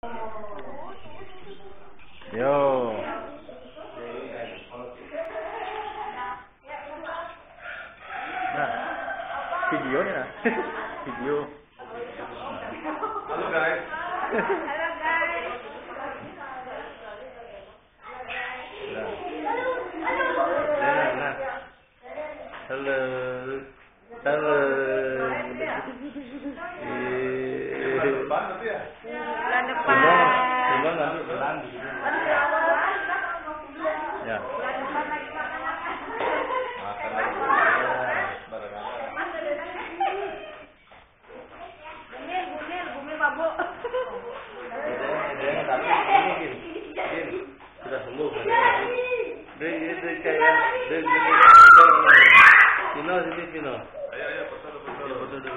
Yo. Nah, videonya. Video. Halo guys. Halo guys. Nah. Halo. Halo. Bulan depan nanti ya? Bulan depan. Bulan nanti bulan di sini. Ya. Bulan depan lagi makan apa? Makan lagi. Barengan. Bumil babu. Dia tapi ini sudah sembuh. Dia kayak Pino sini Pino. Ayo betul. Betul.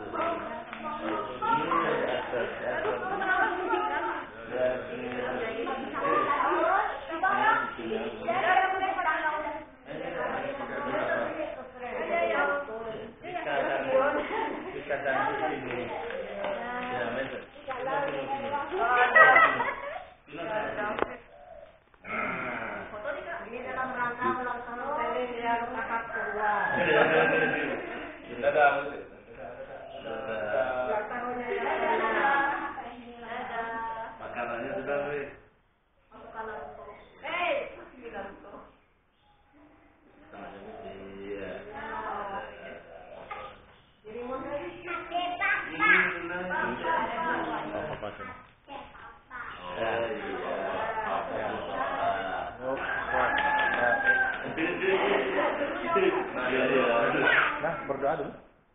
Makanannya sudah weh. Nah, berdoa dulu.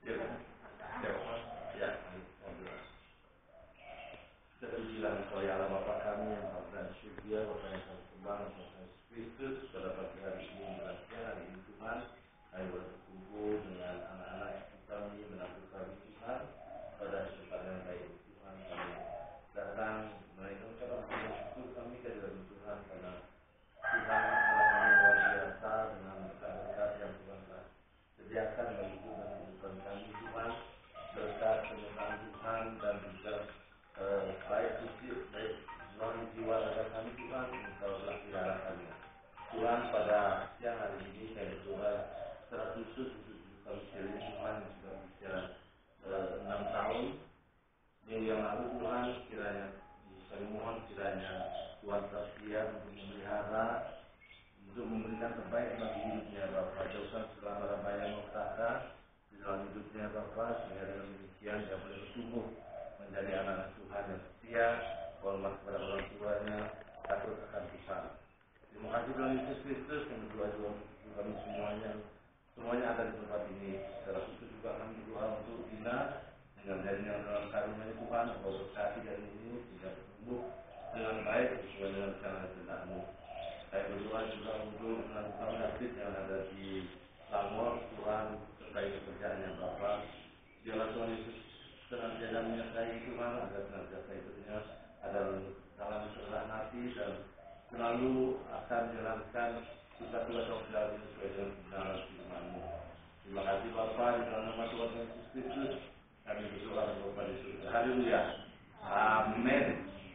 Terpujilah Engkau ya Allah Bapa kami yang maha dan syurga, Bapa yang kami sembah, Bapa Yesus Kristus, pada pagi hari ini menjelang siang hari ini Tuhan, kami berkumpul dengan anak-anak kami menantu kami Tuhan, pada kesempatan yang baik Tuhan kami datang menaikkan syukur kami kehadirat Tuhan karena Tuhan telah kami luar biasa dengan berkat-berkat yang Tuhan telah sediakan bagi kehidupan kami Tuhan, berkat penyertaan Tuhan dan juga baik fisik, baik jiwa raga kami Tuhan, Engkau telah pelihara kami Tuhan. Pada siang hari ini kami Tuhan secara khusus untuk kami sendiri Tuhan yang sudah berusia 6 tahun minggu yang lalu Tuhan, kiranya kami mohon kiranya Tuhan setia untuk memelihara, untuk memberikan terbaik bagi hidupnya Bapa, jauhkan segala mara bahaya malapetaka di dalam hidupnya Bapa, sehingga dengan demikian dia boleh bertumbuh menjadi anak Tuhan yang setia, hormat kepada orang tuanya, takut akan Tuhan. Terima kasih Tuhan Yesus Kristus, kami berdoa juga untuk kami semuanya ada di tempat ini. Secara khusus juga kami berdoa untuk Dina dengan jadinya dalam karunia Tuhan, bahwa berkati dari ini sehingga bertumbuh dengan baik sesuai dengan rencana kehendak-Mu. Saya berdoa juga untuk Tuhan David yang ada di Langor, Tuhan terkait pekerjaannya Bapa. Biarlah Tuhan Yesus senantiasa menyertai Tuhan agar senantiasa hidupnya ada dalam kerendahan hati dan selalu akan menjalankan tugas-tugas sosial sesuai dengan kebenaran firman-Mu. Terima kasih Bapa, di dalam nama Tuhan Yesus Kristus kami berdoa dan berdoa di surga. Haleluya. Amin.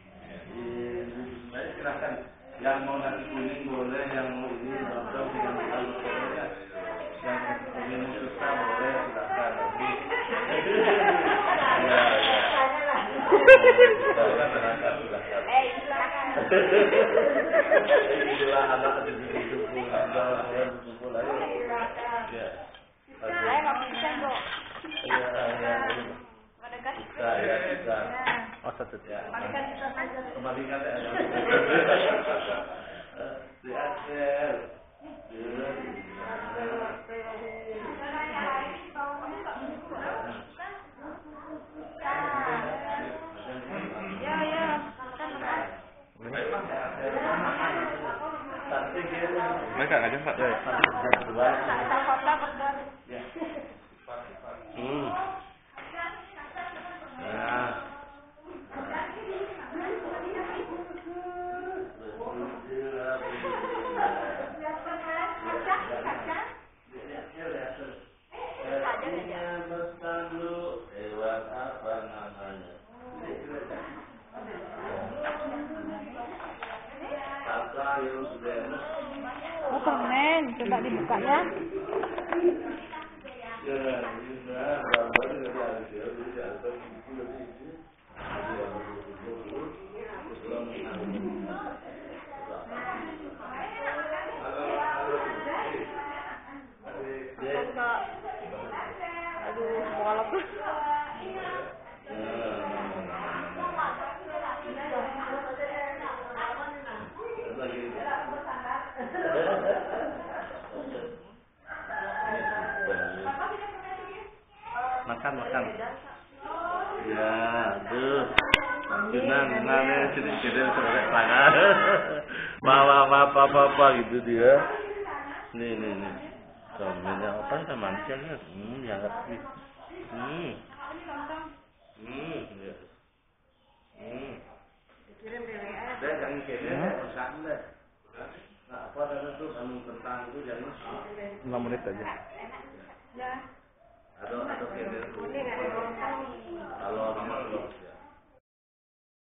Baik, silakan yang mau nasi kuning boleh, yang mau ini dong dengan boleh, yang minum susah boleh, silakan. Inilah anak berkumpul, berkumpul ayo. Ya. Saya nggak bisa kok. Bisa. Oh, satu ya. Kembalikan ya. Siap. Mereka aja Pak. Oh, permen. Coba dibuka ya. Aduh, molok. Makan. Ya, tuh. Jenang sini selesai tangan. Apa gitu dia. Nih. Suaminya apa sama manusianya? Ya ngerti. Ya. Deh, jangan kene, pesan deh. Nah, apa ada tuh anu kentang itu jangan 5 menit aja. Ya. ada kene tuh.